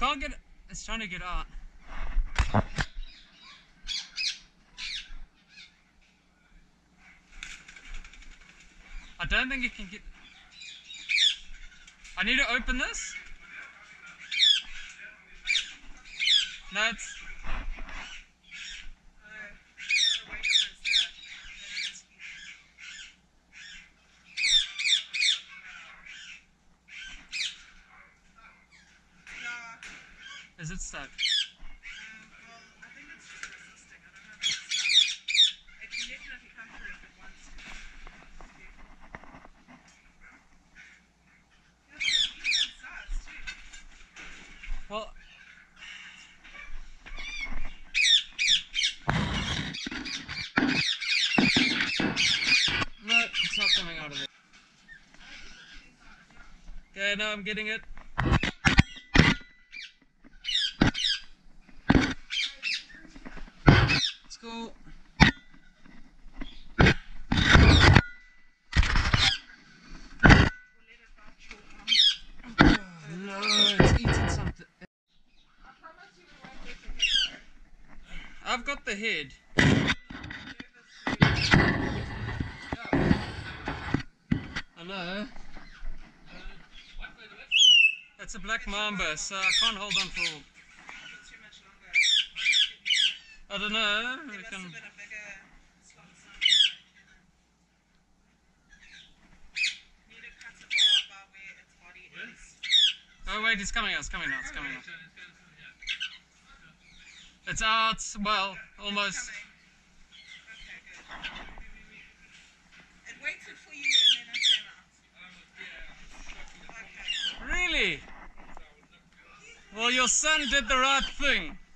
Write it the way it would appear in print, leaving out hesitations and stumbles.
can't get. It's trying to get out. I don't think it can get. I need to open this. No, it's. Is it stuck? Well, I think it's just resisting. I don't know if it's stuck. It can definitely come through if it wants to. Yeah, it's a decent size too. Well. No, it's not coming out of it. Okay, now I'm getting it. It's cool. No, it's eating something. I promise you we won't get the head though. I've got the head. I know. It's a black mamba, so I can't hold on for. Too much longer. I don't know. There We must can. have been a bigger slot somewhere. Need to cut a bar about where its body is. Oh wait, it's coming out. It's coming out. It's coming out. It's out. Well, almost. Coming. Okay, good. It waited for you and then it came out. Okay. Really? Well, your son did the right thing.